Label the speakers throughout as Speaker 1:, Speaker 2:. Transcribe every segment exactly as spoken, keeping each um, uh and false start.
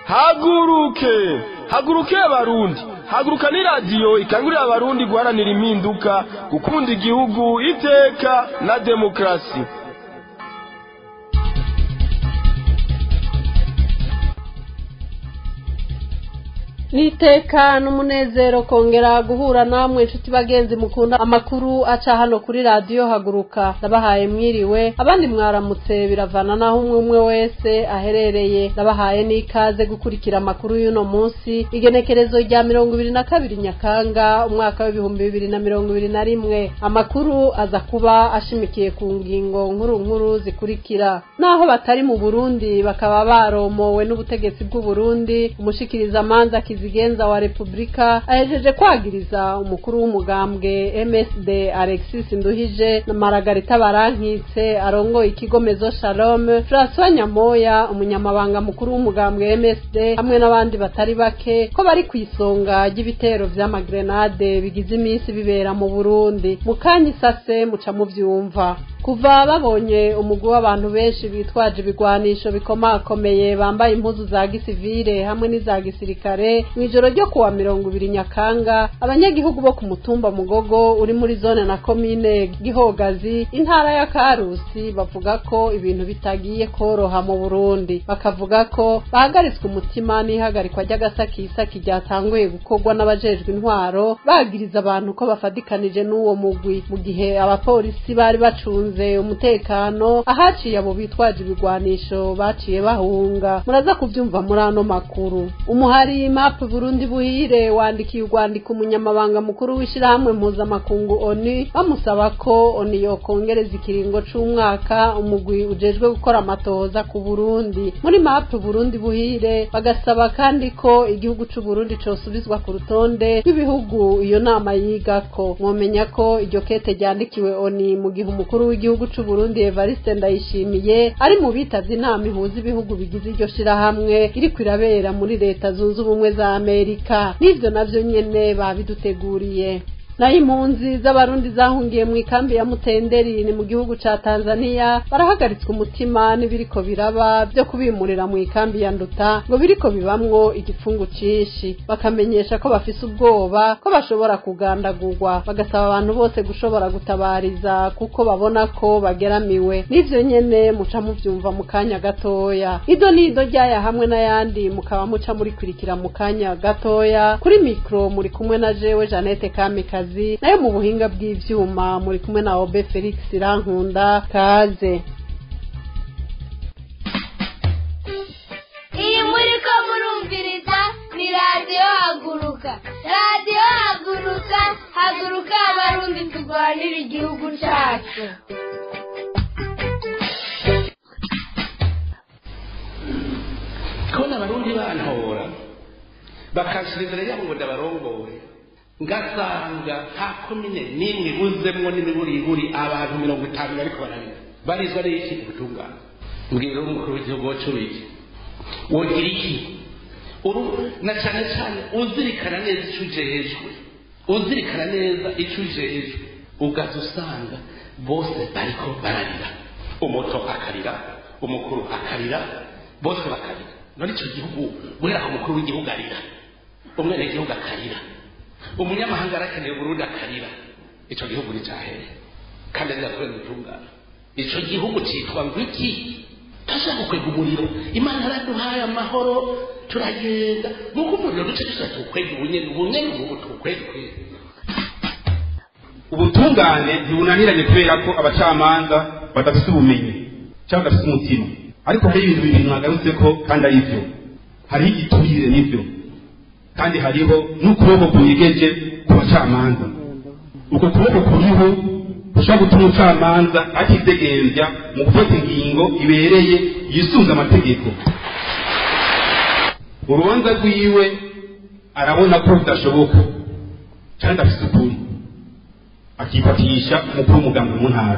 Speaker 1: haguruke haguruke abarundi haguruka ni radiyo ikangurira abarundi guharanira impinduka gukunda igihugu iteka na demokarasi.
Speaker 2: Niteka n'umunezero kongera guhura namwe inshuti bagenzi mukunda amakuru aca hano kuri radio Haguruka. Nabahaye mwiriwe abandi mwaramutse biravana naho umwe umwe wese aherereye. Nabahaye n'ikaze gukurikira amakuru y'uno munsi igenekerezo rya mirongo ibiri na kabiri Nyakanga umwaka w'ibihumbi bibiri na mirongo ibiri na rimwe. Amakuru aza kuba ashimikiye ku ngingo nkuru nkuru zikurikira. Naho batari mu Burundi bakaba baromowe n'ubutegetsi bw'u Burundi, umushikiriza manza kizigenza wa Republika ahejeje kwagiriza umukuru w'umugambwe M S D Alexis Nduhije na Margarita Barankitse arongoye ikigo Mezo Shalom, François Nyamoya umunyamabanga mukuru w'umugambwe M S D hamwe n'abandi batari bake ko bari kwisonga y'ibitero vy'amagrenade bigize iminsi bibera mu Burundi. Mukanyi sase muca mu vyumva kuva babonye umugwi w'abantu benshi bitwaje ibigwanisho bikomakomeye bambaye impuzu za gisivile hamwe n'iza gisirikare mwijoro ryo kuwa mirongo ibiri Nyakanga, abanyagihugu bo ku mutumba Mugogo uri muri zone na komine Gihogazi intara ya Karusi bavuga ko ibintu bitagiye koroha mu Burundi. Bakavuga ko bahagaritswe umutima n'ihagarikwa ry'agasakisaki ryatanguye gukorwa n'abajejwe intwaro bagiriza abantu ko bafadikanije n'uwo mugwi, mu gihe abapolisi bari bacunze umutekano ahaciye abo bitwaje ibigwanisho baciye bahunga. Muraza kuvyumva muri ano makuru. Umuhari map Burundi buhire wandikiye urwandiko umunyamabanga mukuru w'ishirahamwe mpuzamakungu O N U bamusaba ko O N U yokongereza ikiringo c'umwaka umugwi ujejwe gukora amatohoza ku Burundi. Muri map Burundi buhire bagasaba kandi ko igihugu c'u Burundi cosubizwa ku rutonde rw'ibihugu iyo nama yigako. Mwomenya ko iryo kete ryandikiwe O N U mu gihe umukuru w'igihugu c'u Burundi Evariste Ndayishimiye ari mu bitavye inama ihuza ibihugu bigize iryo shirahamwe iri kwirabera muri leta zunze ubumwe za Amerika. Nivyo navyo nyene babiduteguriye. Naho impunzi z'abarundi zahungiye mu ikambi ya Mutenderi ni mu gihugu ca Tanzania barahagaritswe umutima n'ibiriko biraba byo kubimurira mu ikambi ya Nduta ngo biriko bibamwo igipfungu cishi. Bakamenyesha ko bafise ubwoba ko bashobora kugandagurwa, bagasaba abantu bose gushobora gutabariza kuko babona ko bageramiwe. Nivyo nyene muca muvyumva mu kanya gatoya. Ido nido ryaya hamwe n'ayandi mukaba muca muri kwirikira mu kanya gatoya. Kuri mikro muri kumwe na jewe Janete Kamikazi, nayo mu buhinga bw'ivyuma muri kumwe na Obe Felix Rankunda. Kaze
Speaker 3: iyi muri ko murumviriza ni radio Haguruka. Radio Haguruka, haguruka abarundi turwanira igihugu cyacu.
Speaker 4: Kona abarundi bantora bakashirira yabo ngo ndabarongore ngasanga nta komine nimwe buzemwo n'imiburiburi abantu mirongo itanu bariko barabira barizwa n'iki gutungana. Mbwira umukuru w'igihugu w'icubiki wogira iki uru na cane cane uzirikana neza ico ujejwe, uzirikana neza ico ujejwe ugaza usanga bose bariko bararira, umuto akarira umukuru akarira bose bakarira. None ico gihugu guhera ku mukuru w'igihugu arira, umwene w'igihugu akarira, umunyamahanga arakeneye Burundi akarira, ico gihugu ni cahere kandi azakore gutungana. Ico gihugu citwa ngwiki tashaka kwega umuriro. Imana yaraduhaye amahoro turagenda nuko umuriro duce dushaka kwega ubunyene ubunyene ubu tukwege.
Speaker 5: Ubutungane ntibunaniranye kubera ko abacamanza badafite ubumenyi cyangwa badafite umutima, ariko hari ibintu bibiri mwagarutse ko kandi ari byo. Hari igiturire n'ibyo kandi hariho n'ukuboko kunyegeje ku bacamanza. Uko kuboko kuriho ushobora gutuma umucamanza atidegembya mu gufata ingingo ibereye yisunze amategeko. Urubanza rwiwe arabona ko bidashoboka kandi afite ukuri, akifatisha umukuru w'umugambwe mu ntara,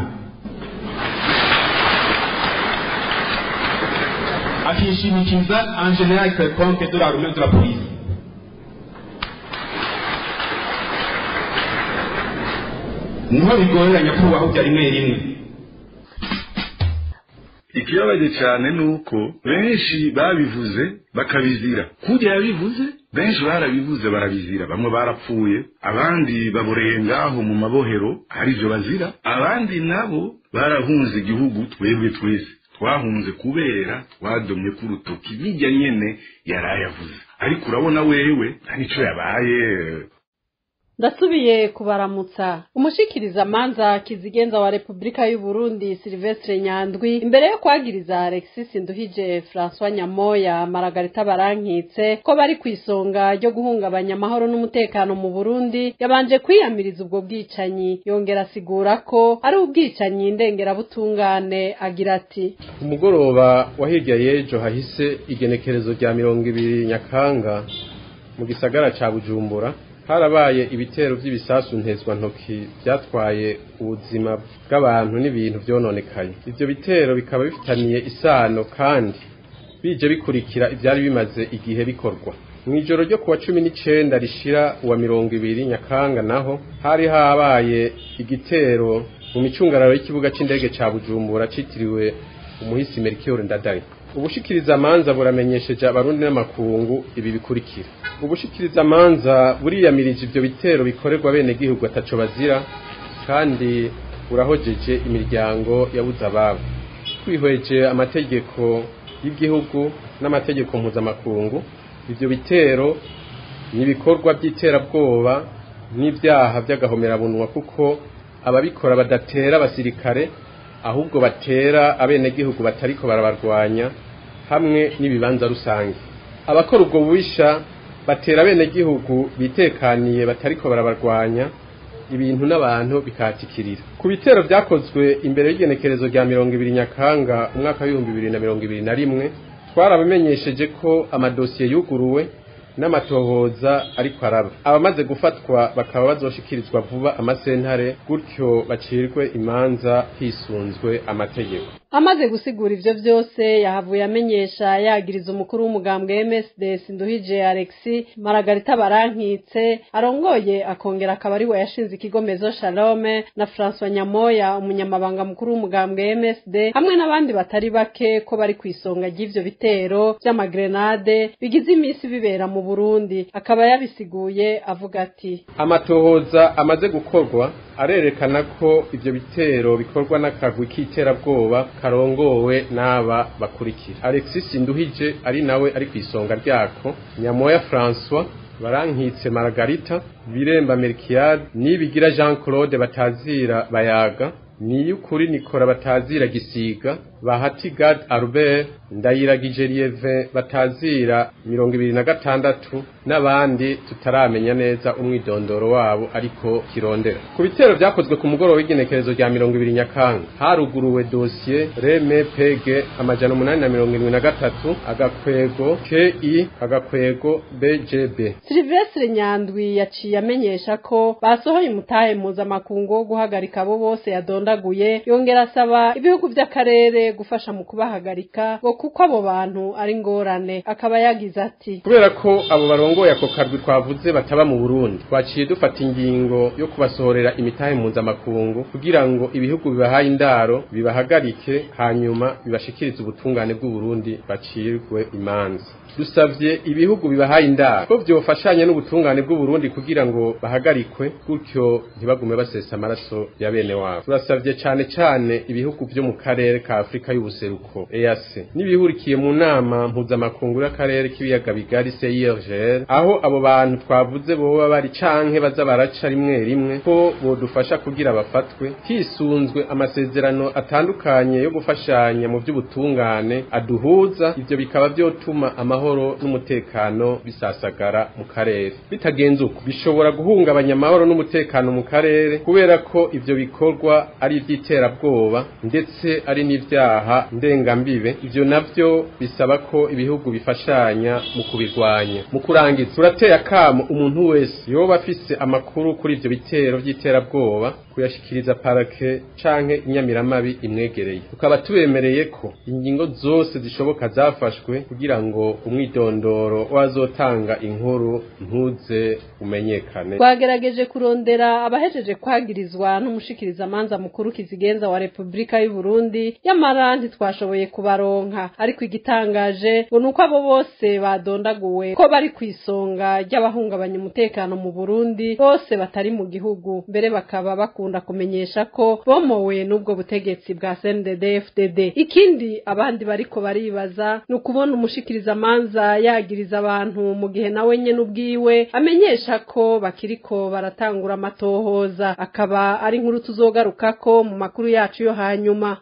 Speaker 5: akishimikiza en général quelconque de la rumeur de la police. Niho bigorera nyakubahwa bya rimwe rimwe
Speaker 6: ikibabaje cyane nuko benshi babivuze bakabizira kurya yabivuze benshi barabivuze barabizira bamwe barapfuye abandi baboreye ngaho mu mabohero hari byo bazira abandi nabo barahunze igihugu twebwe twese twahunze kubera twadomye ku rutoki bijya nyene yarayavuze ariko urabona wewe ntanico yabaye.
Speaker 2: Ndasubiye kubaramutsa umushikiriza manza kizigenza wa Republika y'u Burundi Silvestre Nyandwi imbere yo kwagiriza Alexis Nduhije François Nyamoya Margarita Barankitse ko bari kwisonga ryo guhungabanya amahoro n'umutekano mu Burundi yabanje kwiyamiriza ubwo bwicanyi yongera asigura ko ari ubwicanyi ndengera butungane agira ati
Speaker 7: umugoroba wahirya yejo hahise igenekerezo rya mirongo ibiri Nyakanga mu gisagara ca Bujumbura harabaye ibitero by'ibisasu ntezwa ntoki byatwaye ubuzima bw'abantu n'ibintu byononekaye. Ivyo bitero bikaba bifitaniye isano kandi bije bikurikira ibyari bimaze igihe bikorwa. Mwijoro ryo kuwa cumi n'icenda rishira uwa mirongo ibiri Nyakanga naho hari habaye igitero mu micungararo y'ikibuga c'indege ca Bujumbura citiriwe umuhisi Melchior Ndadaye. Ubushikiriza manza buramenyesheje abarundi n'amakungu ibi bikurikira. Ubushikiriza manza buriyamirije ivyo bitero bikorerwa bene gihugu ataco bazira kandi urahojeje imiryango yabuze ababo. Twihweje amategeko y'igihugu n'amategeko mpuzamakungu ivyo bitero nibikorwa by'iterabwoba n'ibyaha by'agahomerabunwa kuko ababikora badatera abasirikare ahubwo batera abene gihugu batariko barabarwanya hamwe n'ibibanza rusange. Abakora ubwo bubisha batera bene gihugu bitekaniye batariko barabarwanya ibintu n'abantu bikatikirira. Ku bitero byakozwe imbere y'igenekerezo rya mirongo ibiri Nyakanga umwaka w'ibihumbi bibiri na mirongo ibiri na rimwe twarabamenyesheje ko amadosiye yuguruwe n'amatohoza ariko araba. Abamaze gufatwa bakaba bazoshikirizwa vuba amasentare gutyo bacirwe imanza hisunzwe amategeko.
Speaker 2: Amaze gusigura ivyo vyose yahavuye amenyesha yagiriza umukuru w'umugambwe M S D Sinduhije Alexis Margarita Barankitse arongoye akongera akaba ari we yashinze ikigo Mezo Shalome na François Nyamoya umunyamabanga mukuru w'umugambwe M S D hamwe n'abandi batari bake ko bari kwisonga ry'ivyo bitero by'amagrenade bigize imisi bibera mu Burundi. Akaba yabisiguye avuga ati
Speaker 7: amatohoza amaze gukorwa arerekana ko ivyo bitero bikorwa n'akagwi k'iterabwoba karongowe n'aba bakurikira. Alexis Nduhije ari nawe ari kwisonga ryako, Nyamoya François, Barankitse Margarita, Biremba Melchior, Nibigira Jean Claude Batazira Bayaga, Niyukuri Nikora Batazira Gisiga, Bahati Gad Albert, Ndayiragije Lieve Batazira mirongo ibiri na gatandatu n'abandi tutaramenya neza umwidondoro wabo ariko kirondera. Ku bitero byakozwe ku mugoroba w'igenekerezo rya mirongo ibiri Nyakanga haruguruwe dossier Reme Pege amajana umunani na mirongo irindwi na gatatu agakwego K I agakwego B J B.
Speaker 2: Silvestre Nyandwi yaciye amenyesha ko basohoye umutahe mpuzamakungu wo guhagarika abo bose yadondaguye yongera asaba ibihugu by'akarere gufasha mu kubahagarika ngo kuko abo bantu ari ngorane. Akaba yagize ati
Speaker 7: kubera ko abo barongoye ako karwi twavuze bataba mu Burundi twaciye dufata ingingo yo kubasohorera imitahe mpuzamakungu kugira ngo ibihugu bibahaye indaro bibahagarike hanyuma bibashikirize ubutungane bw'u Burundi bacirwe imanza. Dusavye ibihugu bibahaye indaro ko byofashanya n'ubutungane bw'u Burundi kugira ngo bahagarikwe gutyo ntibagume basesa amaraso ya bene wabo. Turasavye cyane cyane ibihugu byo mu karere ka Afrika y'ubuseruko E A C nibihurikiye mu nama mpuzamakungu y'akarere k'ibiyaga bigari C I R G R aho abo bantu twavuze boba bari canke baza baraca rimwe rimwe ko bodufasha kugira bafatwe hisunzwe amasezerano atandukanye yo gufashanya mu by'ubutungane aduhuza. Ivyo bikaba byotuma amahoro n'umutekano bisasagara mu karere. Bitagenze uko bishobora guhungabanya amahoro n'umutekano mu karere kubera ko ivyo bikorwa ari iby'iterabwoba ndetse ari n'ivyaha ndengambibe. Ivyo navyo bisaba ko ibihugu bifashanya mu kubirwanya. Mu kurangiza turateye akamo umuntu wese yoba afise amakuru kuri ivyo bitero by'iterabwoba kuyashikiriza parake canke inyamiramabi imwegereye. Tukaba tubemereye ko ingingo zose zishoboka zafashwe kugira ngo umwidondoro wazotanga inkuru ntuze umenyekane.
Speaker 2: Twagerageje kurondera abahejeje kwagirizwa n'umushikiriza manza mukuru mukuru kizigenza wa Republika y'u Burundi yamara ntitwashoboye kubaronka ariko igitangaje ngo nuko abo bose badondaguwe ko bari kwisonga ry'abahungabanya umutekano mu Burundi bose batari mu gihugu mbere bakaba bakunda kumenyesha ko bomowe n'ubwo butegetsi bwa C N D D F D D. Ikindi abandi bariko baribaza no kubona umushikiriza manza yagiriza abantu mu gihe nawe nyene ubwiwe amenyesha ko bakiriko baratangura amatohoza akaba ari nkuru tuzogarukako mu makuru yacu yo hanyuma.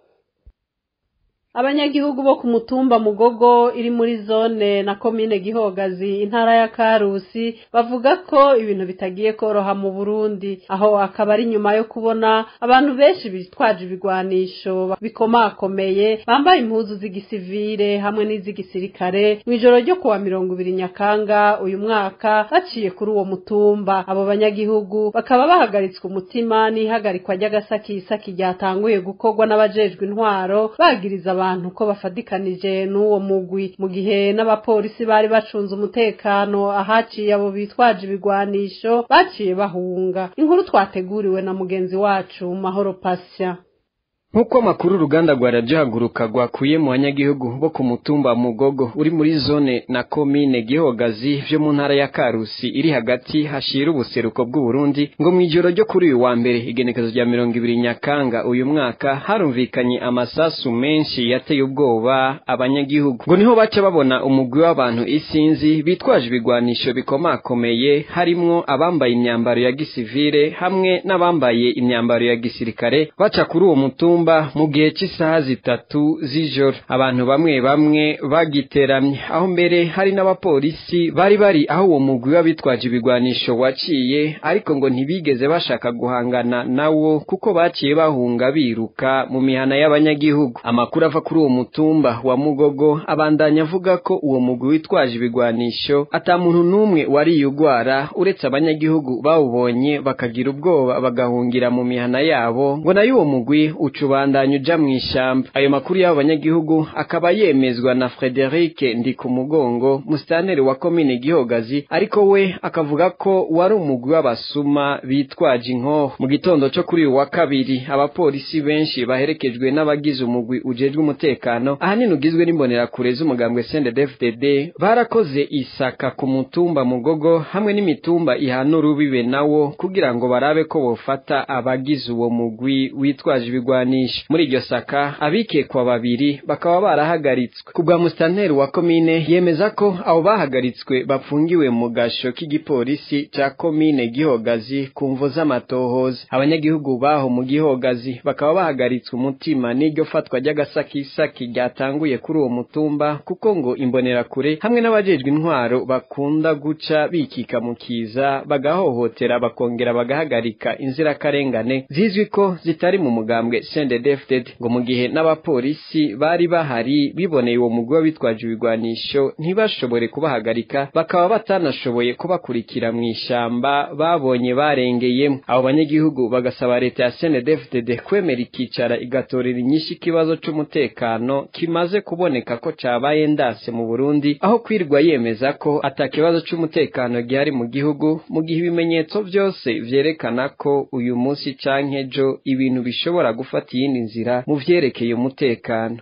Speaker 2: Abanyagihugu bo ku mutumba Mugogo iri muri zone na komine Gihogazi intara ya Karusi bavuga ko ibintu bitagiye koroha mu Burundi aho akaba ari nyuma yo kubona abantu benshi bitwaje ibigwanisho bikomakomeye bambaye impuzu z'igisivile hamwe n'iz'igisirikare mwijoro ryo kuwa mirongo ibiri Nyakanga uyu mwaka baciye kuri uwo mutumba. Abo banyagihugu bakaba bahagaritswe umutima n'ihagarikwa ry'agasakisaki ryatanguye gukorwa n'abajejwe intwaro bagiriza abantu ko bafadikanije n'uwo mugwi mu gihe n'abapolisi bari bacunze umutekano ahaciye abo bitwaje ibigwanisho baciye bahunga. Inkuru twateguriwe na mugenzi wacu Mahoro Pasya.
Speaker 8: Nkuko makuru uruganda rwa radio haguruka rwakuye mu banyagihugu bo ku mutumba Mugogo uri muri zone na komine Gihogazi vyo mu ntara ya Karusi iri hagati hashira ubuseruko bw'u Burundi ngo mwijoro ryo kuri uyu wa mbere igenekezo rya mirongo ibiri Nyakanga uyu mwaka harumvikanye amasasu menshi yateye ubwoba abanyagihugu ngo niho baca babona umugwi w'abantu isinzi bitwaje ibigwanisho bikomakomeye harimwo abambaye imyambaro ya gisivile hamwe n'abambaye imyambaro ya gisirikare baca kuri uwo mutumba mu gihe cy'isaha zitatu z'ijoro. Abantu bamwe bamwe bagiteramye aho mbere hari n'abapolisi bari bari aho uwo mugwi w'abitwaje ibigwanisho waciye ariko ngo ntibigeze bashaka guhangana nawo kuko baciye bahunga biruka mu mihana y'abanyagihugu. Amakuru ava kuri uwo mutumba wa Mugogo abandanya avuga ko uwo mugwi witwaje ibigwanisho ata muntu n'umwe wariyugwara uretse abanyagihugu bawubonye bakagira ubwoba bagahungira mu mihana yabo ngo nayo uwo mugwi ucuba bandanya uja mw'ishamba. Ayo makuru y'abo banyagihugu akaba yemezwa na Frederic Ndikumugongo mustaneri wa komine Gihogazi ariko we akavuga ko wari umugwi w'abasuma bitwaje inkoho. Mu gitondo cyo kuri uwa kabiri abapolisi benshi baherekejwe n'abagize umugwi ujejwe umutekano ahanini ugizwe n'imbonera kure z'umugambwe C N D D F D D barakoze isaka ku mutumba Mugogo hamwe n'imitumba ihana urubibe nawo kugira ngo barabe ko bofata abagize uwo mugwi witwaje ibigwani. Muri iryo saka abikekwa babiri bakaba barahagaritswe. Kubwa mustanteri wa komine yemeza ko abo bahagaritswe bapfungiwe mu gasho k'igipolisi ca komine Gihogazi kumvo z'amatohoza. Abanyagihugu baho mu Gihogazi bakaba bahagaritswe umutima n'iryo fatwa ry'agasakisaki ryatanguye kuri uwo mutumba kuko ngo imbonera kure hamwe n'abajejwe intwaro bakunda guca bikika mu kiza bagahohotera bakongera bagahagarika inzirakarengane zizwi ko zitari mu mugambwe C N D D F D D ngo mu gihe n'abapolisi bari bahari biboneye uwo mugwi w'abitwaje ibigwanisho ntibashobore kubahagarika bakaba batanashoboye kubakurikira mu ishamba babonye barengeyemo. Abo banyagihugu bagasaba leta ya C N D D F D D kwemera ikicara igatorera inyinshi ikibazo c'umutekano kimaze kuboneka ko cabaye ndase mu Burundi aho kwirwa yemeza ko atakibazo c'umutekano gihari mu gihugu mu gihe ibimenyetso byose vyerekana ko uyu munsi canke ejo ibintu bishobora gufata iyindi nzira mu vyerekeye umutekano.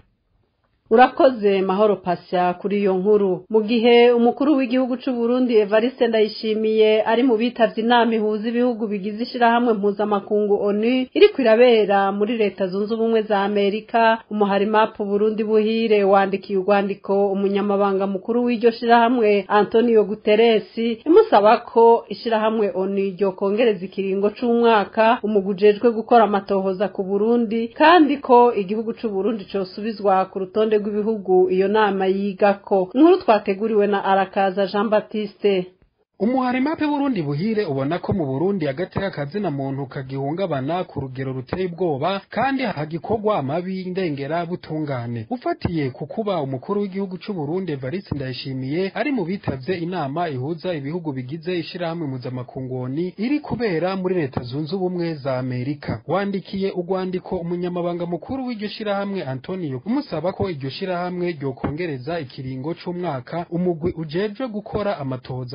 Speaker 2: Urakoze Mahoro Pasya kuri iyo nkuru. Mu gihe umukuru w'igihugu c'u Burundi Evariste Ndayishimiye ari mu bitavye inama ihuza ibihugu bigize ishirahamwe mpuzamakungu O N U iri kwirabera muri leta zunze ubumwe za Amerika, umuhari map Burundi buhire wandikiye urwandiko umunyamabanga mukuru w'iryo shirahamwe Antonio Guterres imusaba ko ishirahamwe O N U ryo kongereza ikiringo c'umwaka umugujejwe gukora amatohoza ku Burundi kandi ko igihugu c'u Burundi cosubizwa ku rutonde rw'ibihugu iyo nama yigako. Inkuru twateguriwe na Arakaza Jean Baptiste.
Speaker 9: Umuhari mape Burundi buhire ubona ko mu Burundi agateka kazina muntu kagihungabana ku rugero ruteye ubwoba kandi hagikorwa amabi ndengera butungane. Ufatiye kukuba umukuru w'igihugu c'u Burundi Evariste Ndayishimiye ari mu bitavye inama ihuza ibihugu bigize ishirahamwe mpuzamakungu O N U iri kubera muri leta zunze ubumwe za Amerika. Wandikiye urwandiko umunyamabanga mukuru w'iryo shirahamwe Antonio umusaba ko iryo shirahamwe ryo kongereza ikiringo c'umwaka umugwi ujejwe gukora amatohoza ku Burundi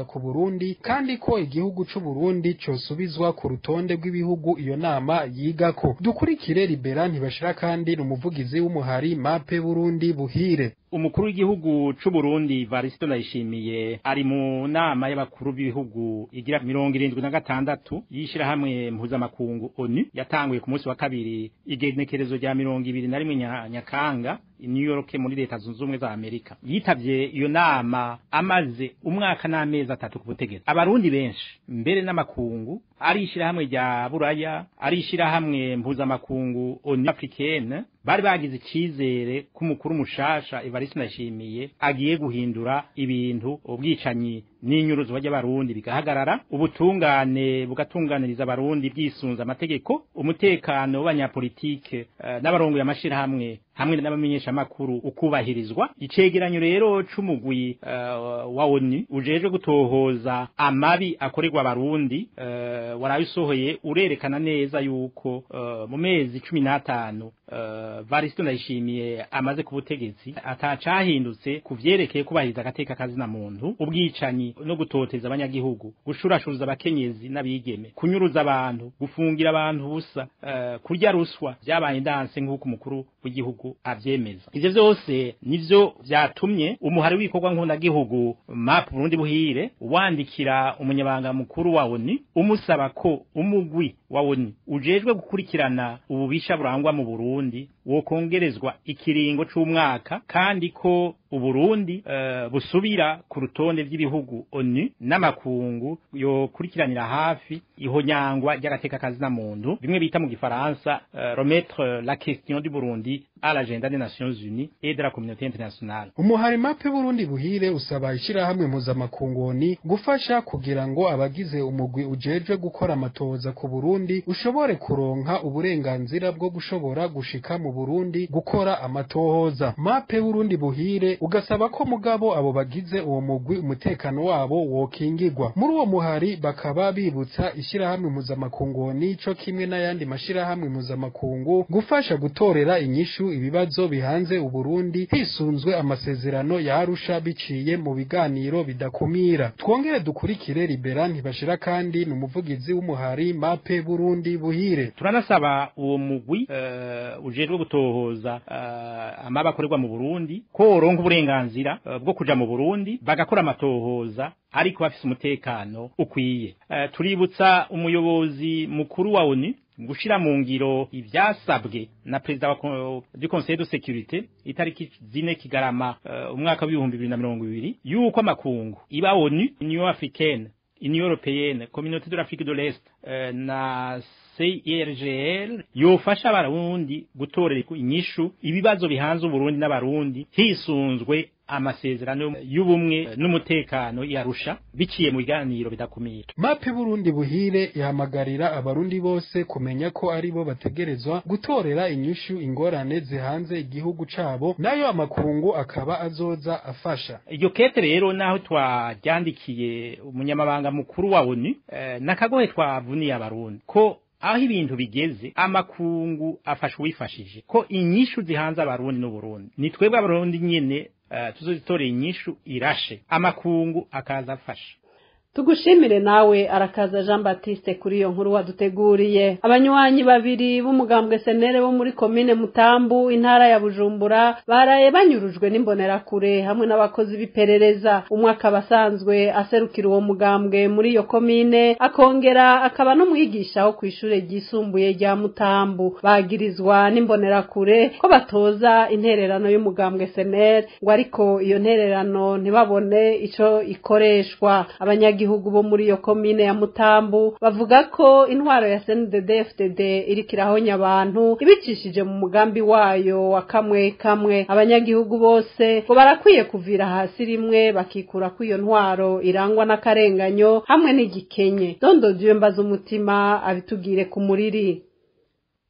Speaker 9: Burundi kandi ko igihugu c'u Burundi cosubizwa ku rutonde rw'ibihugu iyo nama yigako. Dukurikire Libera Ntibashira kandi n'umuvugizi w'umuhari Mape Burundi Buhire.
Speaker 10: Umukuru w'igihugu c'u Burundi Varisito Ndayishimiye ari mu nama y'abakuru b'ibihugu igira mirongo irindwi na gatandatu yishirahamwe mpuzamakungu ONU yatanguye ku munsi wa kabiri igenekerezo rya mirongo ibiri na rimwe Nyakanga i New York muri leta zunze ubumwe za Amerika. Yitavye iyo nama amaze umwaka n'amezi atatu ku butegetsi. Abarundi benshi mbere n'amakungu ari ishirahamwe rya Buraya ari ishirahamwe mpuzamakungu ONU Africaine bari bagize icizere ku mukuru mushasha Evariste Ndayishimiye agiye guhindura ibintu ubwicanyi n'inyuruzo y'abarundi bigahagarara ubutungane bugatunganiriza abarundi bwisunza amategeko umutekano w'abanyapolitike uh, n'abarongo y'amashirahamwe hamwe n'abamenyesha makuru ukubahirizwa. Icegeranyo rero c'umugwi uh, wa ONU ujeje gutohoza amabi akorerwa abarundi uh, warabisohoye urerekana neza yuko uh, mu mezi cumi n'atanu uh, Varisito Ndayishimiye amaze ku butegetsi atacahindutse kuvyerekeye kubahiriza agateka kazina muntu, ubwicanyi no gutoteza abanyagihugu, gushurashuza abakenyezi n'abigeme, kunyuruza abantu, gufungira abantu busa, uh, kurya ruswa byabaye ndanse nk'uko umukuru w'igihugu avyemeza. Ivyo vyose nivyo vyatumye umuhari w'ikorwa nkunda gihugu Map Burundi Buhire wandikira umunyabanga mukuru wa ONU umusaba ko umugwi wa ONU ujejwe gukurikirana ububisha burangwa mu Burundi wokongerezwa ikiringo c'umwaka kandi ko Uburundi uh, busubira ku rutonde vy'ibihugu ONU n'amakungu yo kurikiranira hafi ihonyangwa ry'agateka kazina muntu bimwe bita mu gifaransa uh, remettre la question du Burundi à l'agenda des Nations Unies et de la communauté internationale.
Speaker 9: Umuhari Mape Burundi Buhire usaba ishirahamwe mpuzamakungu ONU gufasha kugira ngo abagize umugwi ujejwe gukora amatoza ku Burundi ushobore kuronka uburenganzira bwo gushobora gushika mu Burundi gukora amatohoza. Mape Burundi Buhire ugasaba ko mugabo abo bagize uwo mugwi umutekano wabo wokingirwa. Muri uwo muhari bakaba bibutsa ishirahamwe mpuzamakungu ONU co kimwe n'ayandi mashirahamwe mpuzamakungu gufasha gutorera inyishu ibibazo bihanze Uburundi hisunzwe amasezerano ya Arusha biciye mu biganiro bidakumira. Twongere dukurikire Libera Ntibashira kandi n'umuvugizi w'umuhari Mape Burundi Buhire.
Speaker 10: Turanasaba uwo mugwi uh, ujejwe gutohoza uh, amabakorerwa mu Burundi ko ronka uburenganzira uh, bwo kuja mu Burundi bagakora amatohoza ariko bafise umutekano ukwiye. Uh, tuributsa umuyobozi mukuru wa ONU gushira mu ngiro ivyasabwe na perezida du Conseil de Sécurité itariki zine Kigarama uh, umwaka w'ibihumbi bibiri na mirongo ibiri yuko amakungu iba ONU, Union Africaine, Union Européenne, Communauté de l'Afrique de l'Est uh, na C I R G L yofasha abarundi gutorera inyishu ibibazo bihanze Uburundi n'abarundi hisunzwe amasezerano y'ubumwe n'umutekano yarusha biciye mu biganiro bidakumira.
Speaker 9: Mape Burundi Buhire yahamagarira abarundi bose kumenya ko ari bo bategerezwa gutorera inyishu ingorane zihanze igihugu cabo nayo amakungu akaba azoza afasha.
Speaker 10: Iryo kete rero naho twajyandikiye umunyamabanga mukuru wa ONU eh, nakagohe twavuniye abarundi ko aho ibintu bigeze amakungu afasha wifashije ko inyishu zihanze abarundi no Burundi ni twebwe abarundi nyene uh, tuzozitorera inyishu irashe amakungu akaza afasha.
Speaker 2: Tugushimire nawe arakaza Jean Baptiste kuri iyo nkuru waduteguriye. Abanywanyi babiri b'umugambwe senere bo muri komine Mutambu intara ya Bujumbura baraye banyurujwe n'imbonerakure hamwe n'abakozi biperereza. Umwe akaba asanzwe aserukira uwo mugambwe muri iyo komine akongera akaba no mwigisha ho kwishure ryisumbuye rya Mutambu. Bagirizwa n'imbonerakure ko batoza intererano y'umugambwe senere ngo ariko iyo ntererano ntibabone ico ikoreshwa. Abanyagi gihugu bo muri yo komine ya Mutambu bavuga ko intwaro ya C N D D F D D irikirahonya abantu ibicishije mu mugambi wayo wa kamwe kamwe. Abanyagihugu bose ngo barakwiye kuvira hasi rimwe bakikura ku iyo ntwaro irangwa n'akarenganyo hamwe n'igikenye. Dondo Dieu mbaza umutima abitugire ku muriri.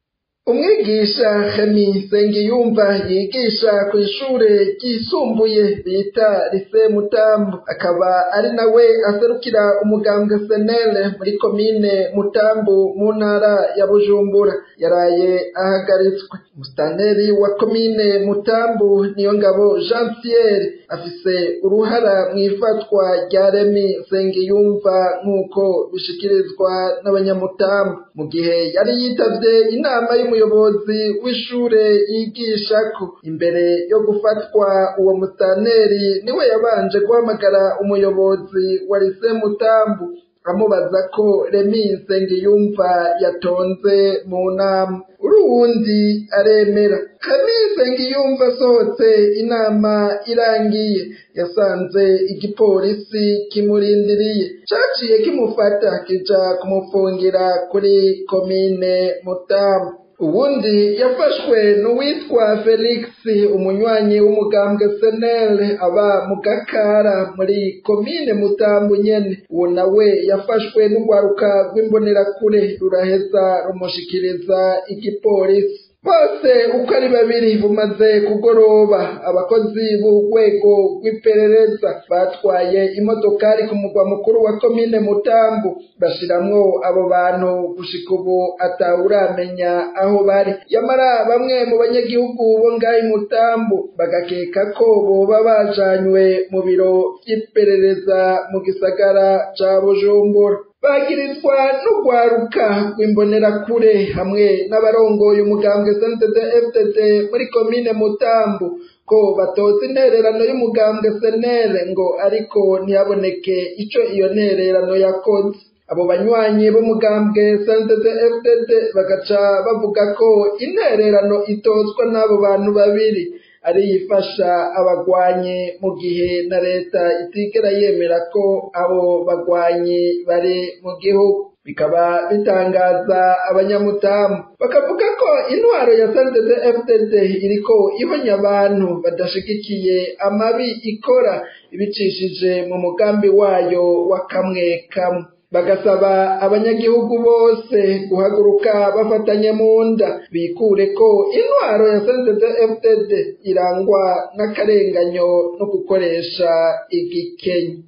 Speaker 11: umwigisha Hemi Nsengiyumva yigisha ku ishure ryisumbuye bita Lycée Mutambu akaba ari nawe aserukira umugambwe S N L muri komine Mutambu mu ntara ya Bujumbura yaraye ahagaritswe. Musitanteri wa komine Mutambu Niyongabo Jean Pierre afise uruhara mu ifatwa rya Remi Nsengiyumva nk'uko bishikirizwa n'abanyamutambu mu gihe yari yitavye inama y'umuyobozi w'ishure yigishako. Imbere yo gufatwa uwo musitanteri niwe yabanje guhamagara umuyobozi wa Lycée Mutambu amubaza ko Remi Nsengiyumva yatonze mu nama. Uruwundi aremera. Remi Nsengiyumva asohotse inama irangiye yasanze igipolisi kimurindiriye caciye kimufata kija kumufungira kuri komine Mutambu. Ubundi yafashwe n'uwitwa Felix umunywanyi w'umugambwe S N L aba mu Gakara muri komine Mutambu nyene. Uwo nawe yafashwe n'ugwaruka rw'imbonerakure ruraheza rumushikiriza igipolisi. Bose uko ari babiri bumaze kugoroba abakozi b'urwego rw'iperereza batwaye imodokari ku mugwa mukuru wa komine Mutambu bashiramwo abo bantu gushika ubu atawuramenya aho bari. Yamara bamwe mu banyagihugu bo ngaho Mutambu bagakeka ko boba bajanywe mu biro vy'iperereza mu gisagara ca Bujumbura. Bagirizwa n'ugwaruka rw'imbonerakure hamwe n'abarongoye umugambwe S N D D F D D muri komine Mutambu ko batoza intererano y'umugambwe S N L ngo ariko ntiyaboneke ico iyo ntererano yakoze. Abo banywanyi b'umugambwe S N D D F D D bagaca bavuga ko intererano itozwa n'abo bantu babiri ari yifasha abagwanyi mu gihe na leta itigera yemera ko abo bagwanyi bari mu gihugu. Bikaba bitangaza abanyamutamu bakavuga ko intwaro ya S N D D F D D iriko ibonya abantu badashigikiye amabi ikora ibicishije mu mugambi wayo wa kamwe kamwe. Bagasaba abanyagihugu bose guhaguruka bafatanye mu nda bikure ko intwaro ya S N D D F D D irangwa n'akarenganyo no gukoresha igikenye.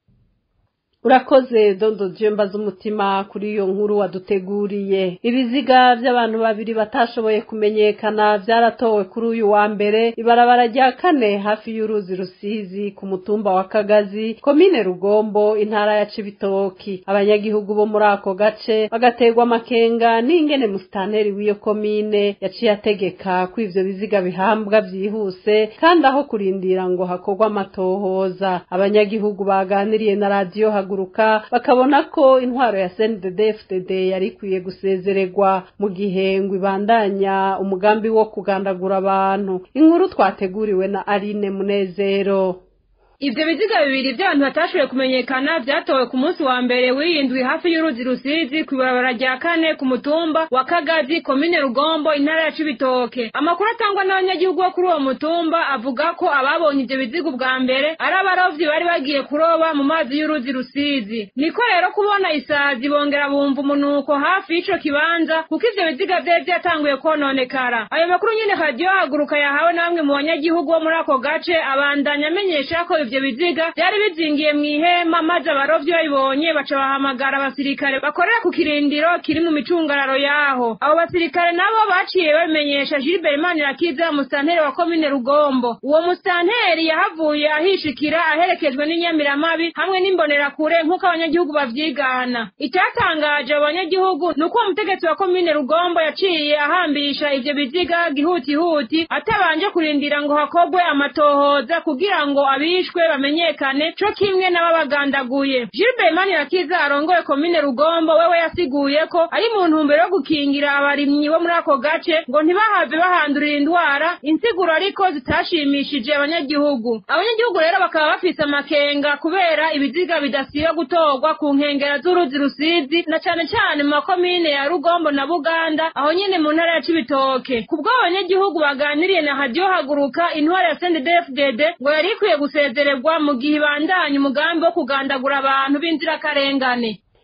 Speaker 2: Urakoze Dondo Jemba z'umutima kuri iyo nkuru waduteguriye. Ibiziga by'abantu babiri batashoboye kumenyekana byaratowe kuri uyu wa mbere ibarabara rya kane hafi y'uruzi Rusizi ku mutumba wa Kagazi komine Rugombo intara ya Cibitoki. Abanyagihugu bo muri ako gace bagaterwa makenga n'ingene musitanteri w'iyo komine yaciye ategeka ko ivyo biziga bihambwa byihuse kandi aho kurindira ngo hakorwa amatohoza. Abanyagihugu baganiriye na radio guruka bakabona ko intwaro ya S N D D F D D yari kwiye gusezererwa mu gihe ngo ibandanya umugambi wo kugandagura abantu. Inkuru twateguriwe na Aline Munezero.
Speaker 12: Ivyo biziga bibiri by'abantu batashoboye kumenyekana byatowe ku munsi wa mbere w'indwi hafi y'uruzi Rusizi ku ibarabara rya kane ku mutumba wa Kagazi komine Rugombo intara ya Cibitoke. Amakuru atangwa n'abanyagihugu bo kuri uwo mutumba avuga ko ababonye ivyo biziga bwa mbere ari abarovyi bari bagiye kuroba mu mazi y'uruzi Rusizi. Niko rero kubona isazi bongera bumva umunuko hafi y'ico kibanza kuko ivyo biziga vyari byatanguye kononekara. Ayo makuru nyene radio haguruka yahawe namwe mu banyagihugu bo muri ako gace abandanya amenyesha ko ivyo biziga byari bizingiye mu ihema maze abarovyi babibonye baca bahamagara abasirikare bakorera ku kirindiro kiri mu micungararo yaho. Abo basirikare nabo baciye bamenyesha Gilbert Manirakiza musitanteri wa komine Rugombo. Uwo musitanteri yahavuye ahishikira aherekejwe n'inyamiramabi hamwe n'imbonerakure nk'uko abanyagihugu bavyigana. Icyatangaje abanyagihugu nuko umutegetsi wa komine Rugombo yaciye ahambisha ivyo biziga gihutihuti atabanje kurindira ngo hakogwe amatohoza kugira ngo abishwe bamenyekane co kimwe n'ababagandaguye. Gilbert Manirakiza arongoye komine Rugombo wewe yasiguye ko ari mu ntumbero yo gukingira abarimyi bo muri ako gace ngo ntibahave bahandurira indwara insiguro ariko zitashimishije abanyagihugu. Abanyagihugu rero bakaba bafise amakenga kubera ibiziga bidasiba gutorwa ku nkengera z'uruzi Rusizi na cane cane mu makomine ya Rugombo na Buganda aho nyene mu ntara ya Cibitoke. Kubwo abanyagihugu baganiriye na radio haguruka intwaro ya S N D D F D D ngo yari ikwiye gusezererwa mu gihe ibandanya umugambi wo kugandagura abantu b'inzirakarengane.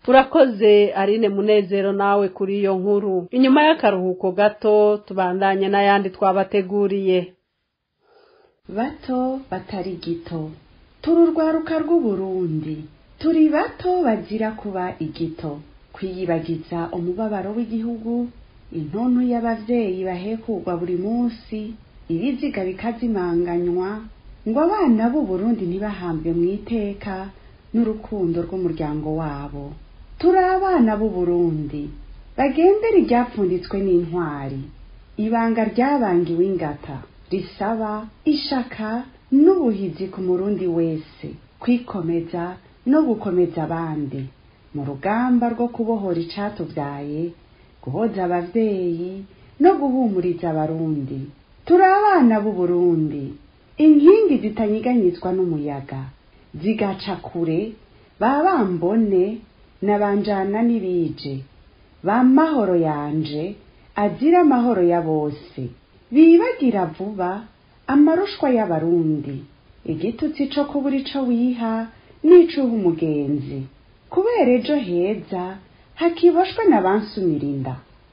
Speaker 2: urakoze Aline Munezero nawe kuri iyo nkuru. Inyuma y'akaruhuko gato tubandanye n'ayandi twabateguriye.
Speaker 13: Bato batari gito turi urwaruka rw'Uburundi, turi bato bazira kuba igito, kwiyibagiza umubabaro w'igihugu, intonto y'abavyeyi bahekugwa buri munsi, ibiziga bikazimanganywa, ngo abana b'u Burundi ntibahambwe mu iteka n'urukundo rw'umuryango wabo. Turi abana b'u Burundi bagendera iryapfunditswe n'intwari, ibanga ryabangiwe ingata risaba ishaka n'ubuhizi ku murundi wese, kwikomeza no gukomeza abandi mu rugamba rwo kubohora icatuvyaye, guhoza abavyeyi no guhumuriza abarundi. Turi abana b'u Burundi, inkingi zitanyiganyizwa n'umuyaga, zigaca kure babambone nabanjana n'ibije, bamahoro yanje azira amahoro ya bose, bibagira vuba amarushwa y'abarundi, igitutsi co kubura ico wiha n'icuha umugenzi, kubera ejo heza hakiboshwe n'abansumirinda.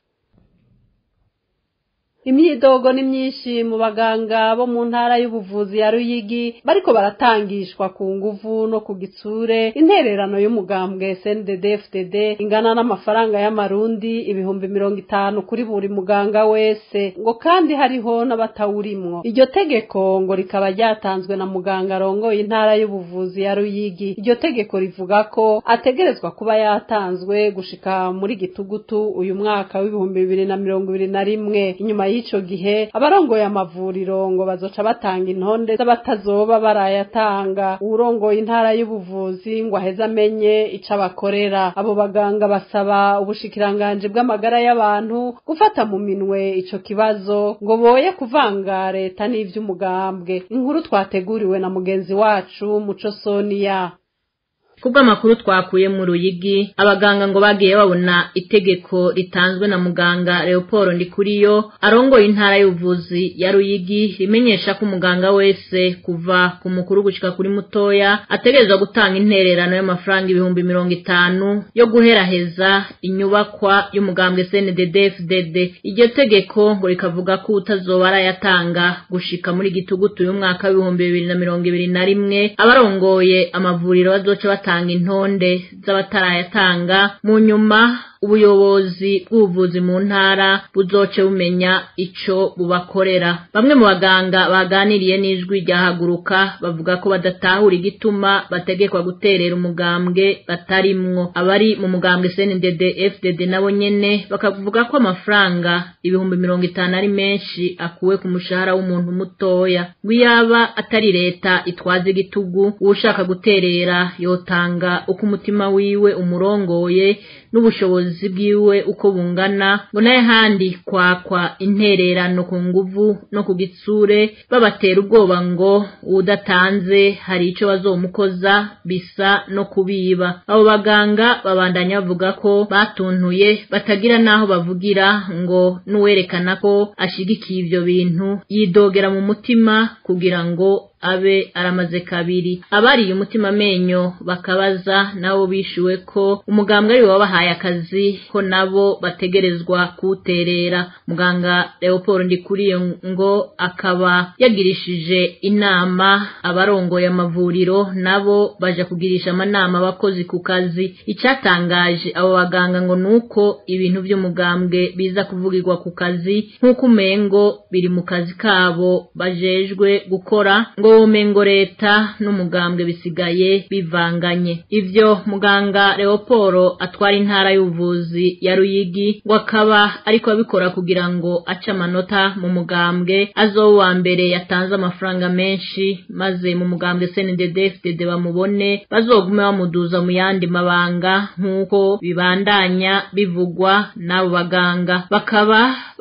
Speaker 2: Imyidogo ni myinshi mu baganga bo mu ntara y'ubuvuzi ya Ruyigi bariko baratangishwa ku nguvu no ku gitsure intererano y'umugambwe S N D D F D D ingana n'amafaranga y'amarundi ibihumbi mirongo itanu kuri buri muganga wese, ngo kandi hariho n'abatawurimwo. Iryo tegeko ngo rikaba ryatanzwe na muganga rongoye intara y'ubuvuzi ya Ruyigi. Iryo tegeko rivuga ko ategerezwa kuba yatanzwe gushika muri gitugutu uyu mwaka w'ibihumbi bibiri na mirongo ibiri na rimwe. Inyuma ico gihe abarongoye amavuriro ngo bazoca batanga intonde z'abatazoba barayatanga. Urongoye intara y'ubuvuzi ngo aheza amenye ico abakorera. Abo baganga basaba ubushikiranganje bw'amagara y'abantu gufata mu minwe ico kibazo ngo boye kuvanga leta n'ivy'umugambwe. Inkuru twateguriwe na mugenzi wacu Muco Sonia.
Speaker 14: Kubwa makuru twakuye mu Ruyigi, abaganga ngo bagiye babona itegeko ritanzwe na muganga Leopold Ndikuriyo arongoye intara y'ubuvuzi ya Ruyigi rimenyesha ko umuganga wese kuva ku mukuru gushika kuri mutoya ategerezwa gutanga intererano y'amafaranga ibihumbi mirongo itanu yo guheraheza inyubakwa y'umugambwe S N D D F D D. Iryo tegeko ngo rikavuga ko utazoba arayatanga gushika muri gitugutu y'umwaka w'ibihumbi bibiri na mirongo ibiri na rimwe abarongoye amavuriro bazoca batanga intonde z'abatarayatanga. Mu nyuma ubuyobozi bw'ubuvuzi mu ntara buzoce bumenya ico bubakorera. Bamwe mu baganga baganiriye n'ijwi ryahaguruka bavuga ko badatahura igituma bategekwa guterera umugambwe batarimwo. Abari mu mugambwe S N D D F D D nabo nyene bakavuga ko amafaranga ibihumbi mirongo itanu ari menshi akuwe ku mushahara w'umuntu mutoya. Gwiyaba atari leta itwaze igitugu, ushaka guterera yotanga uko umutima wiwe umurongoye n'ubushobozi bwiwe uko bungana, ngo naye handi kwakwa intererano ku nguvu no ku gitsure babatera ubwoba ngo udatanze hari ico bazomukoza bisa no kubiba. Abo baganga babandanya bavuga ko batuntuye batagira naho bavugira, ngo nuwerekana ko ashigikiye ivyo bintu yidogera mu mutima kugira ngo abe aramaze kabiri. Abari umutima menyo bakabaza nabo bishuwe ko umugambwe ari wabahaye akazi ko nabo bategerezwa kuterera. Muganga Leopold Ndikuriye ngo akaba yagirishije inama abarongoye amavuriro nabo baje kugirisha amanama abakozi ku kazi. Icatangaje abo baganga ngo nuko ibintu by'umugambwe biza kuvugirwa ku kazi nkuko umengo biri mu kazi kabo bajejwe gukora, ngo umengo leta n'umugambwe bisigaye bivanganye. Ivyo muganga Leopold atwara intara y'ubuvuzi ya Ruyigi ngo akaba ariko abikora kugira ngo aca amanota mu mugambwe azowa mbere yatanze amafaranga menshi, maze mu mugambwe S N D D F D D bamubone bazogume bamuduza mu yandi mabanga nkuko bibandanya bivugwa n'abo baganga. Bakaba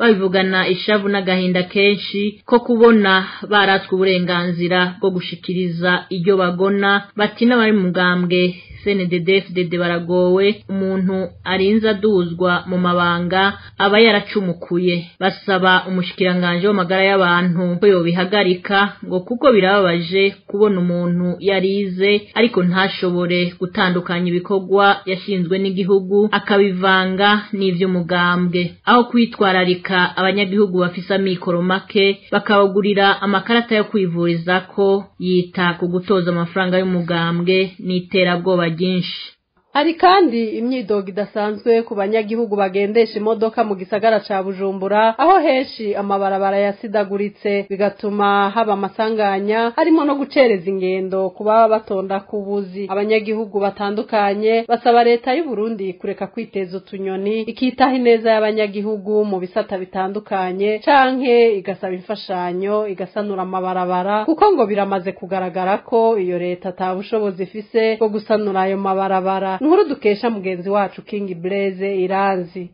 Speaker 14: babivugana ishavu n'agahinda kenshi ko kubona baratswe uburenganzira bwo gushikiriza iryo bagona bati n'abari mu mugambwe C N D D F D D baragowe umuntu arinza aduzwa mu mabanga aba yaracumukuye basaba umushikiranganje w'amagara y'abantu ko yobihagarika ngo kuko birababaje kubona umuntu yarize ariko ntashobore gutandukanya ibikorwa yashinzwe n'igihugu akabivanga n'ivyo mugambwe aho kwitwararika abanyagihugu bafise amikoro make bakabagurira amakarata yo kwivuriza ko yita ku gutoza amafaranga y'umugambwe n'iterabwoba ryinshi.
Speaker 2: Hari kandi imyidogo idasanzwe ku banyagihugu bagendesha imodoka mu gisagara ca Bujumbura aho henshi amabarabara yasidaguritse bigatuma haba amasanganya harimo no gucereza ingendo kuba batonda kubuzi. Abanyagihugu batandukanye basaba leta y'u Burundi kureka kwiteza utunyoni ikitaho ineza y'abanyagihugu mu bisata bitandukanye canke igasaba imfashanyo igasanura amabarabara kuko ngo biramaze kugaragara ko iyo leta atabushobozi ifise bwo gusanura ayo mabarabara. Nkuru dukesha mugenzi wacu King Blaze Iranzi.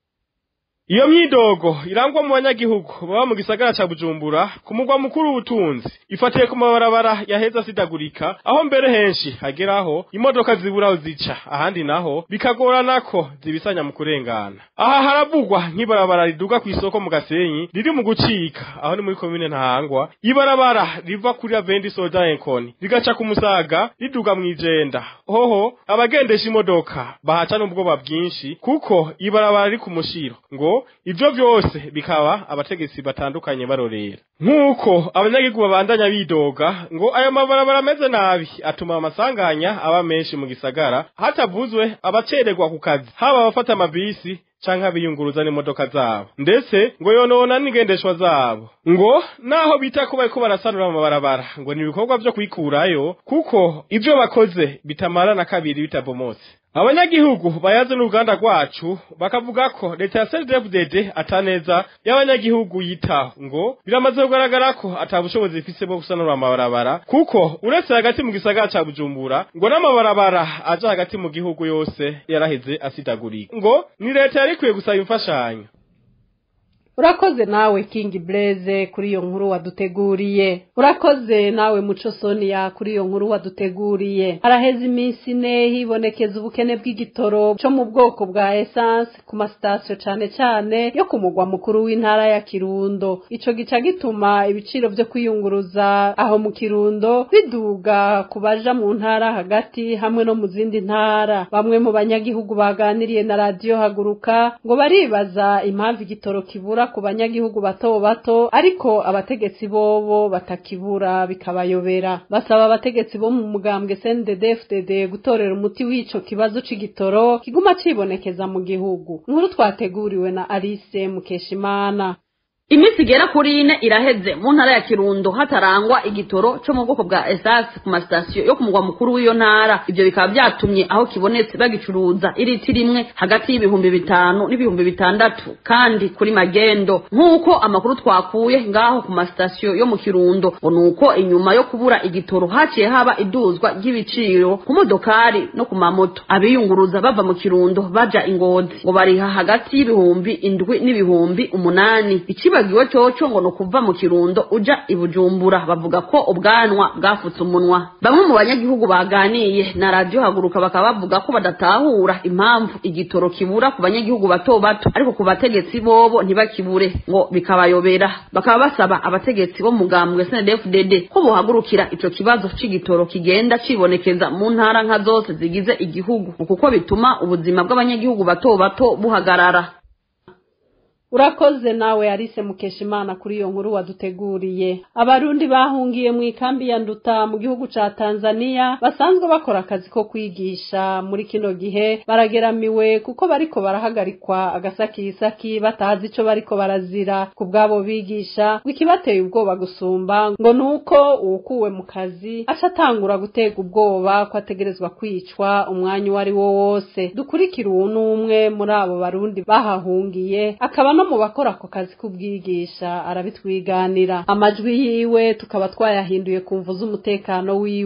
Speaker 1: Iyo myidogo irangwa mu banyagihugu baba mu gisagara ca Bujumbura ku mugwa mukuru w'ubutunzi ifatiye ku mabarabara yaheza sidagurika aho mbere henshi hageraho imodoka ziburaho zica ahandi naho bikagorana ko zibisanya mu kurengana. Aha haravugwa nk'ibarabara riduga ku isoko mu Gasenyi riri mu gucika aho ni muri commune Ntahangwa, ibarabara riva kuri Avendi Soda Enkoni rigaca ku Musaga riduga mu Ijenda. Hoho abagendesha imodoka bahaca n'ubwoba bwinshi kuko ibarabara riri ku mushiro ngo ivyo byose bikaba abategetsi batandukanye barorera. Nkuko abanyagihugu babandanya bidoga ngo ayo mabarabara ameze nabi atuma amasanganya aba menshi mu gisagara hatavuzwe abacererwa ku kazi haba abafata amabisi canke abiyunguruza n'imodoka zabo ndetse ngo yonona n'ingendeshwa zabo ngo naho bita ko bariko barasanura amabarabara ngo ni ibikorwa byo kwikurayo kuko ivyo bakoze bitamara na kabiri bitabomotse. Abanyagihugu bayaze n'uruganda rwacu bakavuga ko leta ya C N D D F D D ataneza y'abanyagihugu yitaho ngo biramaze kugaragara ko atabushobozi ifise bwo gusanura amabarabara kuko uretse hagati mu gisagara ca Bujumbura ngo n'amabarabara aje hagati mu gihugu yose yaraheze asidagurika ngo ni leta yari kwiye gusaba imfashanyo.
Speaker 2: Urakoze nawe King Blaze kuri iyo nkuru waduteguriye. Urakoze nawe Muco Sonia kuri iyo nkuru waduteguriye. Haraheze iminsi ine hibonekeza ubukene bw'igitoro cyo mu bwoko bwa essence ku mastation cane cane yo kumugwa mukuru w'intara ya Kirundo. Ico gica gituma ibiciro byo kwiyunguruza aho mu Kirundo biduga kubaja mu ntara hagati hamwe no mu zindi ntara. Bamwe mu banyagihugu baganiriye na radio Haguruka ngo baribaza impamvu igitoro kibura ku banyagihugu bato bato ariko abategetsi bobo batakibura bikabayobera. Basaba abategetsi bo mu mugambwe C N D D F D D gutorera umuti w'ico kibazo c'igitoro kiguma cibonekeza mu gihugu. Nkuru twateguriwe na Alice Mukeshimana.
Speaker 15: Imisi gera kuri ine iraheze mu ntara ya Kirundo hatarangwa igitoro cyo mu bwoko bwa essence ku mastation yo kumugwa mukuru w'iyo ntara. Ivyo bikaba byatumye aho kibonetse bagicuruza iriti rimwe hagati y'ibihumbi bitanu n'ibihumbi bitandatu kandi kuri magendo. Nkuko amakuru twakuye ngaho ku mastation yo mu Kirundo ngo nuko inyuma yo kubura igitoro haciye haba iduzwa ry'ibiciro ku modokari no ku mamoto. Abiyunguruza bava mu Kirundo baja Ingozi ngo bariha hagati y'ibihumbi indwi n'ibihumbi umunani. Ikiba giwe cyoco ngo no kuva mu Kirundo uja ibujumbura bavuga ko ubwanwa bwafutse umunwa. Bamwe mu banyagihugu baganiye na radio Haguruka bakaba bavuga ko badatahura impamvu igitoro kibura ku banyagihugu bato bato ariko ku bategetsi bobo ntibakibure ngo bikabayobera. Bakaba basaba abategetsi bo mugambwe C N D D F D D ko bohagurukira ico kibazo c'igitoro kigenda cibonekeza mu ntara nka zose zigize igihugu kuko bituma ubuzima bw'abanyagihugu bato bato buhagarara.
Speaker 2: Urakoze nawe Alice Mukeshimana kuri iyo nkuru waduteguriye. Abarundi bahungiye mu ikambi ya Nduta mu gihugu ca Tanzania basanzwe bakora akazi ko kwigisha muri kino gihe barageramiwe kuko bariko barahagarikwa agasakisaki batazi ico bariko barazira. Ku bwabo bigisha wikibateye ubwoba gusumba ngo nuko ukuwe mu kazi acatangura gutega ubwoba ko ategerezwa kwicwa umwanya wari wo wose. Dukurikira uwo numwe muri abo barundi bahahungiye akaba mu bakora ako kazi kubwigisha arabitwiganira. Amajwi yiwe tukaba twayahinduye kumvuza umutekano wiwe.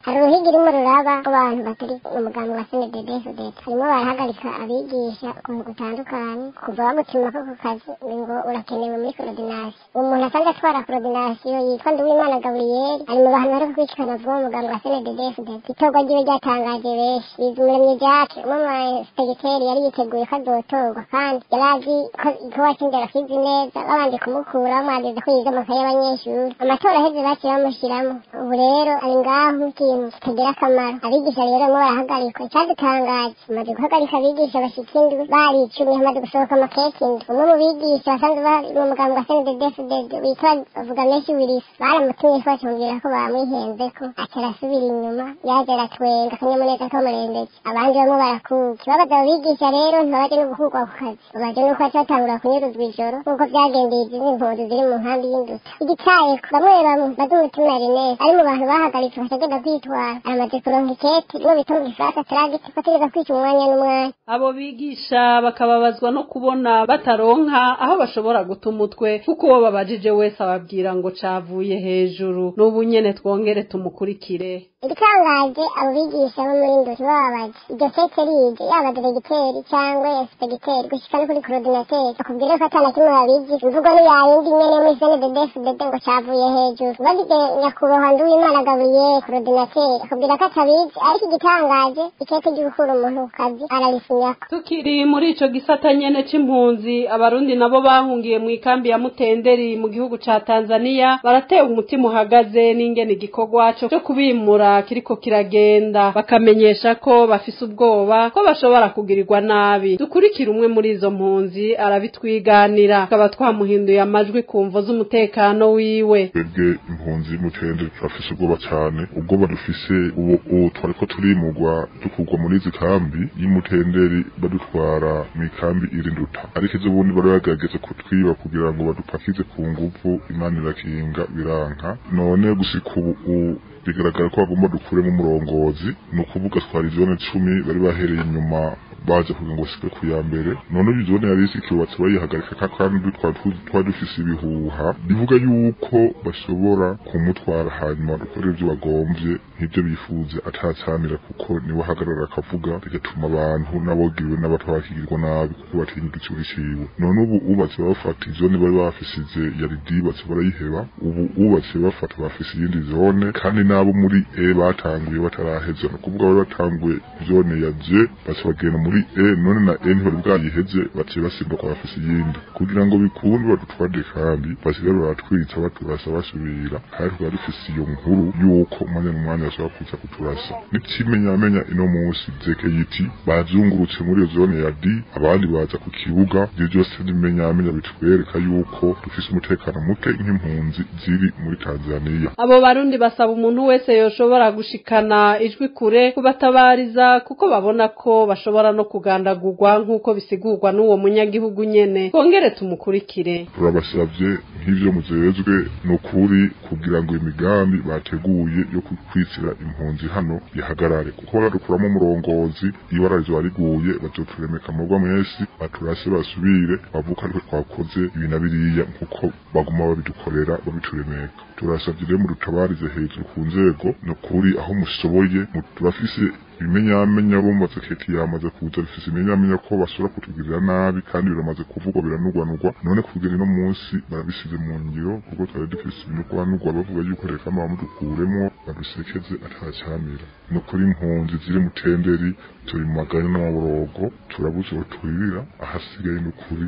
Speaker 16: hari uruhigi rumwe ruraba abantu batari mu mugambi wa S N D D F D harimo barahagarika abigisha ukuntu gutandukanye kuva bamutuma ko ku kazi ngo urakenewe muri coordination umuntu asanzwe atwara coordination yitwa Nduwimana Gabriel ari mu bantu bari kwikana vuba mu mugambi wa S N D D F D itorwa ryiwe ryatangaje benshi bizumuremye Jacques umwe mu secretary yari yiteguye ko azotorwa kandi yarazi ko watsindira kizi neza babanje kumukura bamwageze ko yiga amakaye y'abanyeshuri amatora aheze baciye bamushyiramo ubu rero ari ngaho ikintu kitagira akamaro abigisha rero mo barahagarikwa icyadutangaje bamaze guhagarika abigisha bashika indwi bari icumi hamaze gusohoka amakeke indwi umwe mu bigisha basanzwe bari mu mugambi wa S N D D F D witwa bavuga menshi wirisa baramutumye ko bacumvira ko bamwihenze ko atarasubira inyuma yaje aratwenga akanyamuneza kamurembetse abandi bamwe barakuka ikibabaza abigisha rero ntibaje no gukurwa ku kazi baje nuko acatangura kunyuruzwa ijoro nk'uko byagendeye izindi mpunzi ziri mu nkambi y'induta igicaye bamwe bamwe bazi umutima Ernest ari mu bantu bahagaritswe batagenda kwitwara aramaze kuronka iketi no bita mu gifaransa tragite bategeza kwica umwanya n'umwanya
Speaker 2: abo bigisha bakababazwa no kubona bataronka aho bashobora guta umutwe kuko uwo babajije wese ababwira ngo cavuye hejuru n'ubu nyene twongere tumukurikire
Speaker 16: igitangaje abo bigisha bo muri nduti bababaje iryo kete rije yaba diregiteri cyangwa inspecteur gushika no kuri coordinateur akubwira ko atana kimwe babigisha imvugo ni yayindi nyene muri S N D D F D ngo cavuye hejuru bagije nyakubahwa Nduwimana Gabriel coordinateur akubwira ko atabizi ariko igitangaje ikete ry'ugukura umuntu ku kazi ararisinyako
Speaker 2: tukiri muri ico gisata nyene c'impunzi abarundi nabo bahungiye mu ikambi ya Mutenderi mu gihugu ca Tanzania baratewe umutima uhagaze n'ingene igikorwa cyo kubimura kiriko kiragenda bakamenyesha ko bafise ubwoba ko bashobora kugirirwa nabi dukurikira umwe muri izo mpunzi arabitwiganira akaba twamuhinduye amajwi kumvo z'umutekano wiwe
Speaker 17: twebwe impunzi Mutenderi turafise ubwoba cyane ubwoba dufise ubu ubu twariko turimugwa dukugwa muri izi kambi y'Imutenderi badutwara mu ikambi irinduta ariko izo bundi bari bagerageje kutwiba kugira ngo badupakize ku nguvu Imana irakinga biranka none gushika ubu bigaragara ko bagomba dukuremo umurongozi ni ukuvuga twari zone cumi bari bahereye inyuma baje kugira ngo sike ku ya mbere none bizone yari ikibatse bayihagarika kandi twari dufise ibihuha bivuga yuko bashobora kumutwara hanyuma gukora ibyo bagomvye nk'ibyo bifuza atacamira kuko niwe ahagarara akavuga bigatuma abantu n'abogiriwe n'abatwakigirwa nabi kuko batinya igicuri ciwe none ubu ubatse bafata izone bari bafisize yari dibatse barayiheba ubu ubatse bafata bafise iyindi zone kandi nabo muri E batanguye bataraheza no kuvuga bari batanguye zone ya J base bagenda muri E none na E ntibari bwayiheze baciye basimbuka bafise iyindi kugira ngo bikunde badutwade kandi basigara baratwitsa baturasa basubira kandi twari dufise iyo nkuru yuko umwanya n'umwanya ashobora kuza kuturasa n'ikimenyamenya ino munsi zeke yiti bazungurutse muri iyo zone ya D abandi baza ku kibuga ibyo byose n'imenyamenya bitwereka yuko dufise umutekano muke nk'impunzi ziri muri Tanzania
Speaker 2: abo barundi basaba umuntu wese yoshobora gushikana ijwi kure kubatabariza kuko babona ko bashobora no kugandagurwa nk'uko bisigurwa n'uwo munyagihugu nyene kongere tumukurikire
Speaker 17: turabasavye nk'ivyo muzezwe no kuri kugira ngo imigambi bateguye yo kwitsira impunzi hano ihagarare kuko baradukuramo umurongozi ibarazo bariguye batoturemeka murwa mwese baturase basubire bavuka ariko twakoze ibina biriya nkuko baguma babidukorera babituremeka turasavye rero mudutabarize hejuru ku nzego no kuri aho mushoboye mutubafise ibimenyamenya bo mu zaketi yamaze kuza bifise ibimenyamenya ko bashobora kutugirira nabi kandi biramaze kuvugwa biranugwanugwa none kugera no munsi barabisize mu ngiro kuko twari dufise ibintu kwanugwa bavuga yuko reka bamudukuremo badusekeze atacamira no kuri impunzi ziri Mutenderi turi mu magana n'amaborogo turabuze batwirira ahasigaye no kuri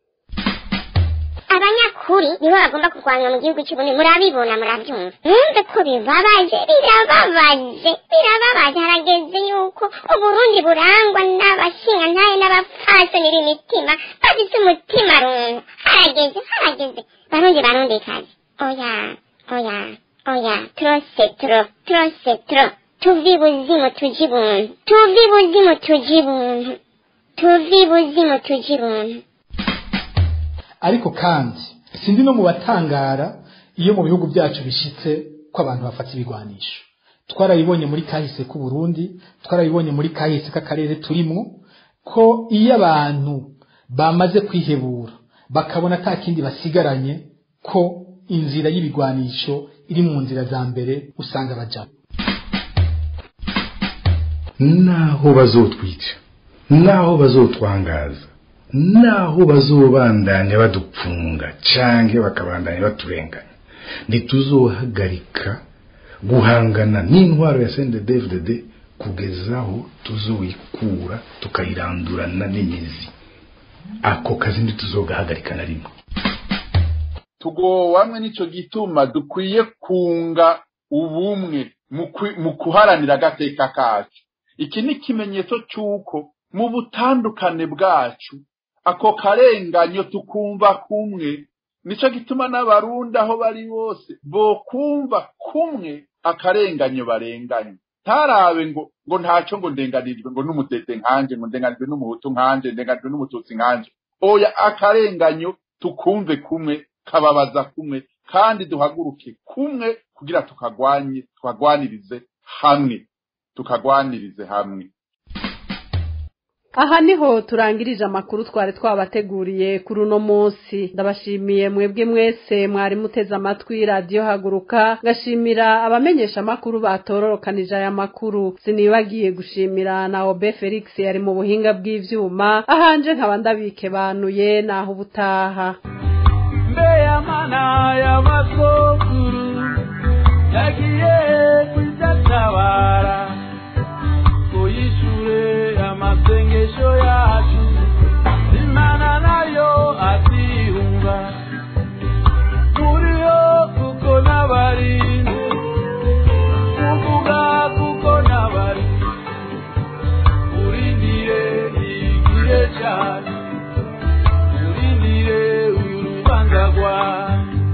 Speaker 16: abanyakuri nibo bagomba kurwanywa mu gihugu cy'ubuni murabibona murabyumva mwumve ko bibabaje birababaje birababaje harageze yuko uburundi burangwa n'abashinga ntaye n'abapfasoni imitima bafite umutima runtu harageze harageze barundi barundi kazi oya oya oya trose tro trose tro tuvi buzimu tuji buntu tuvi buzimu tuji buntu tuvi buzimu tuji buntu
Speaker 18: ariko kandi sindi no mu batangara iyo mu bihugu byacu bishitse ko abantu bafata ibigwanisho twarabibonye muri kahise ku Burundi twarabibonye muri kahise k'akarere turimo ko iyo abantu bamaze kwihebura bakabona atakindi basigaranye ko inzira y'ibigwanisho iri mu nzira za mbere usanga bajamo
Speaker 6: naho bazotwica naho bazotwangaza naho bazobandanya badupfunga canke bakabandanya baturenganya ntituzohagarika guhangana n'intwaro ya C N D D F D D kugezaho tuzoyikura tukayirandurana n'imizi. Ako kazi ntituzogahagarika na rimwe.
Speaker 19: Tugowamwe nico gituma dukwiye kunga ubumwe mu kuharanira agateka kacu. Iki ni kimenyetso cyuko mu butandukane bwacu ako karenganyo tukumva kumwe. Nico gituma n'abarundi aho bari bose bo kumva kumwe akarenganyo barenganye. Tarabe ngo ngo ntaco ngo ndenganirijwe ngo n'umutete nkanje ngo ndenganijwe n'umuhutu nkanje ndenganijwe n'umututsi nkanje. Oya akarenganyo tukumve kumwe kababaza kumwe kandi duhaguruke kumwe kugira tukagwanye twagwanirize hamwe tukagwanirize hamwe.
Speaker 2: Aha niho turangirije amakuru twari twabateguriye kuri uno munsi. Ndabashimiye mwebwe mwese mwari muteze amatwi radio Haguruka, gashimira abamenyesha amakuru batororokanije aya makuru. Sinibagiye gushimira na Obe Felix yari mu buhinga bw'ivyuma, ahanje nkaba ndabike banuye naho ubutaha.
Speaker 20: Mbeya mana ya masokuru yagiye kwizatabara kuyishure amasengesho yacu imana nayo atihunga turiho kuko nabari kuvuga kuko nabari urindire igire cyane urindire uyu rubanza rwa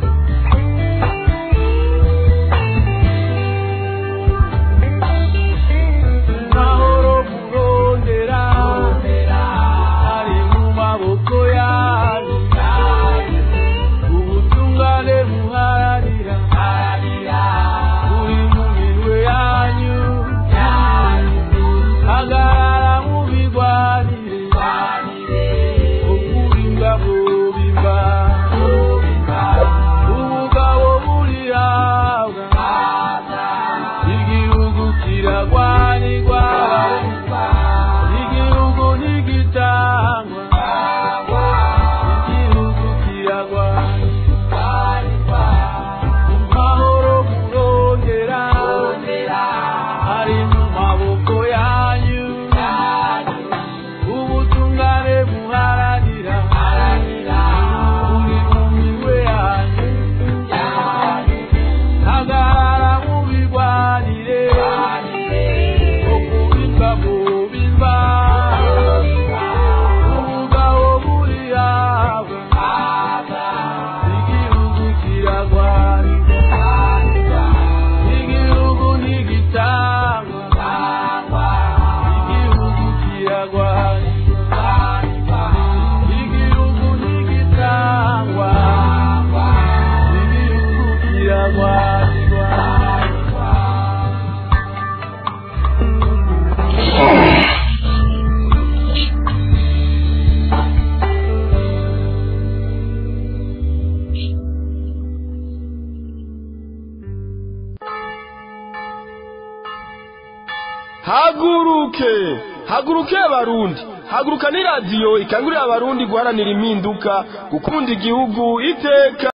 Speaker 1: Haguruke haguruke abarundi haguruka ni radio ikangurira abarundi guharanira impinduka gukunda igihugu iteka.